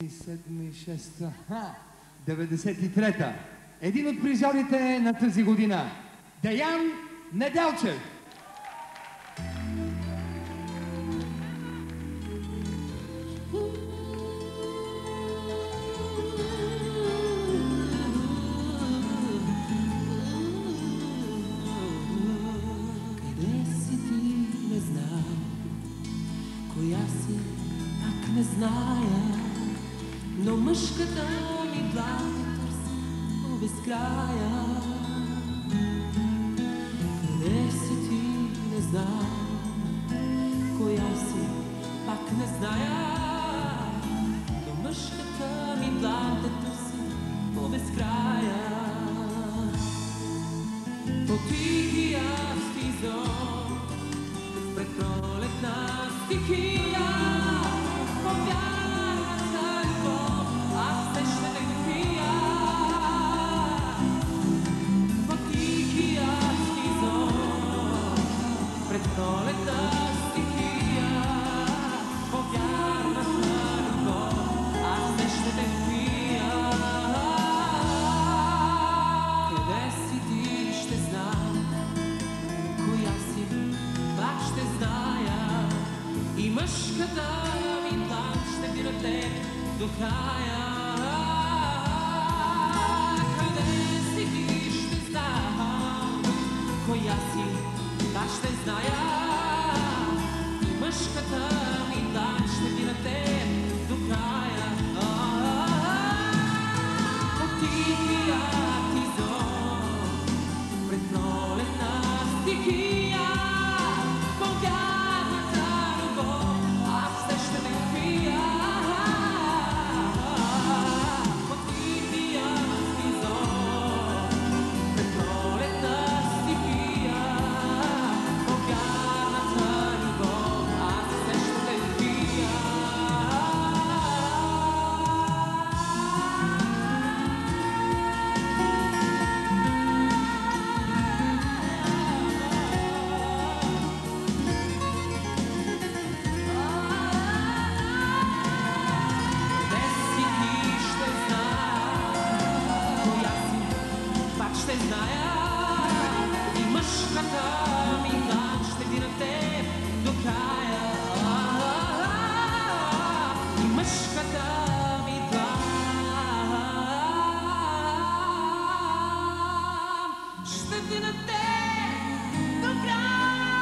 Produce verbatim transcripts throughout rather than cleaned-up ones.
седми, шеста, деветдесет и трета. Един от призорите на тази година. Деян Неделчев. Не зная, но мъжката ми длан те търси по безкрая. Къде си ти, не знам, коя си, пак не зная, но мъжката ми длан те търси по безкрая. По тихия стизон, пред пролетна стихия, пролетна стихия, повярната любов, аз не ще те пия. Къде си ти, ще знам, коя си, пак ще зная, и мъжката ми длан ще бира теб до края. Къде си ти, ще знам, коя си, пак ще зная, и мъжката ми длан ще би на теб до края. По тихия тизон, пред пролетна стихия, по вярната любов, аз не ще те пия. По тихия тизон, пред пролетна стихия, ще зная, и мъжката ми длан ще би на теб до края. И мъжката ми длан ще би на теб до края.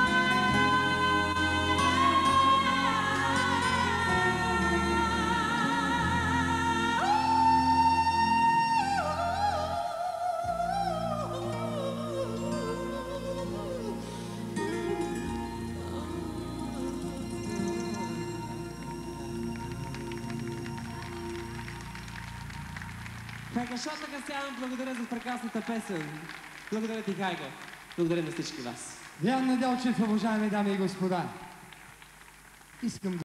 Хайгашота Гасян, благодаря за прекрасната песен. Благодаря ти, Хайго. Благодаря на всички вас. Деян Неделчев, уважаеми дами и господа. Искам